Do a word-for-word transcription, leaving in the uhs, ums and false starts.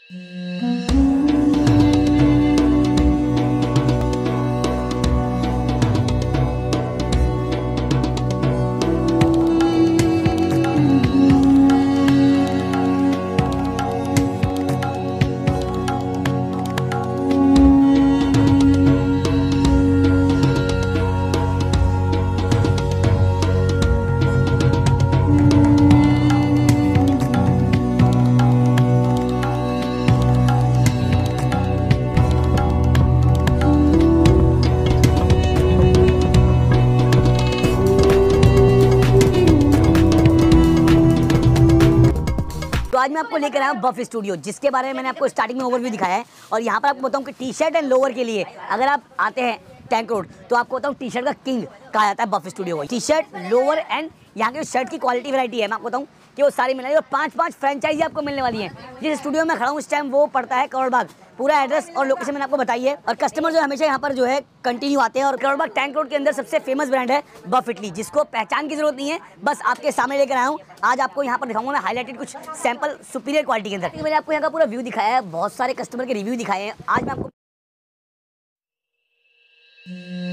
तो आज मैं आपको लेकर आया हूँ बफ स्टूडियो, जिसके बारे में मैंने आपको स्टार्टिंग में ओवरव्यू दिखाया है। और यहाँ पर आपको बताऊँ कि टी शर्ट एंड लोअर के लिए अगर आप आते हैं टैंक रोड, तो आपको बताऊँ टी शर्ट का किंग कहा जाता है बफ स्टूडियो को। टी शर्ट, लोअर एंड यहाँ की शर्ट की क्वालिटी वैरायटी है, मैं आपको बताऊँ कि वो सारी मिलने और पाँच पाँच फ्रेंचाइजी आपको मिलने वाली है। जिस स्टूडियो में खड़ा हूँ इस टाइम वो पड़ता है करोड़ बाग। पूरा एड्रेस और लोकेशन मैंने आपको बताई है। और कस्टमर जो हमेशा यहाँ पर जो है कंटिन्यू आते हैं। और करोड़ बाग टैंक रोड के अंदर सबसे फेमस ब्रांड है बफ इटली, जिसको पहचान की जरूरत नहीं है, बस आपके सामने लेकर आया हूँ। आज आपको यहाँ पर दिखाऊंगा मैं हाईलाइटेड कुछ सैंपल सुपीरियर क्वालिटी के अंदर। मैंने आपको यहाँ का पूरा व्यू दिखाया है, बहुत सारे कस्टमर के रिव्यू दिखाए हैं। आज मैं आपको